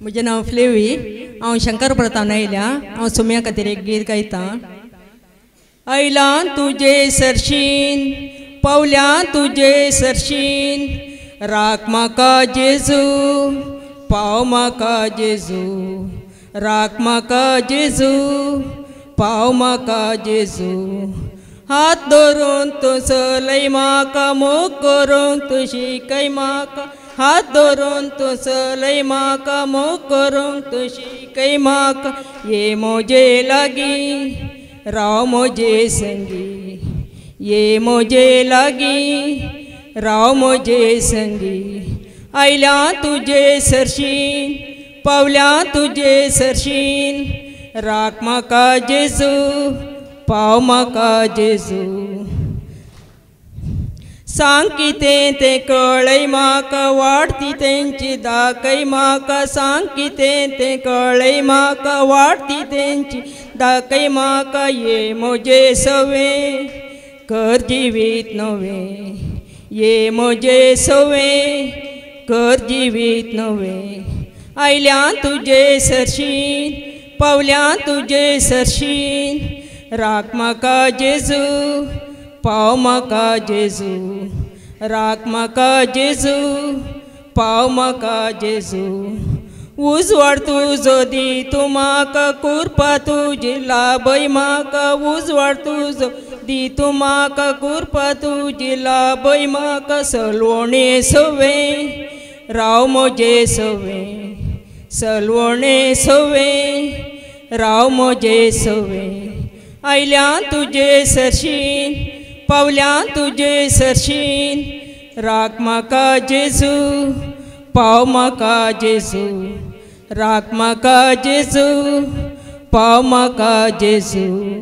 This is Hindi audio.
म्हजें नांव फ्लेवी। हांव शंकर प्रताप आयल्या। हांव सुम्या खातीर एक गीत गायतां। आयला तुजे सरशीन पावल्या तुजे सरशीन, राख म्हाका जेजू पाव म्हाका जेजू, राख म्हाका जेजू पाव म्हाका जेजू। हात धरून तूं चलय म्हाका, मोग करूंक तूं शिकय म्हाका। हात धरून तूं चलय म्हाका, मोग करूंक तूं शिकय म्हाका। ये म्हजे लागीं राव म्हजे संगी, ये म्हजे लागीं राव म्हजे संगी। आयल्या तुजे सरशीन पावल्या तुजे सरशीन, राख म्हाका जेजू पाव म्हाका जेजू। सांग कितें तें कळय म्हाका, वाडती तेंची दाखय म्हाका। सांग कितें तें कळय म्हाका, वाडती तेंची दाखय म्हाका। ये म्हजे सवें कर जिवीत नवें, ये म्हजे सवें कर जिवीत नवें। आयल्या तुजे सरशीन पावल्या तुजे सरशीन, राख म्हाका जेजू पाव म्हाका जेजू, राख म्हाका जेजू पाव म्हाका जेजू। उजवाड तुजो दी तूं म्हाका, कृपा तुजी लाभय म्हाका। उजवाड तुजो दी तूं म्हाका, कृपा तुजी लाभय म्हाका। सलवणे सवें राव म्हजे सवें, सलवणे सवें राव म्हजे सवें। आयल्या तुजे सरशीन पावल्या तुजे सरशीन, राख म्हाका जेजू पाव म्हाका जेजू, राख म्हाका जेजू पाव म्हाका जेजू।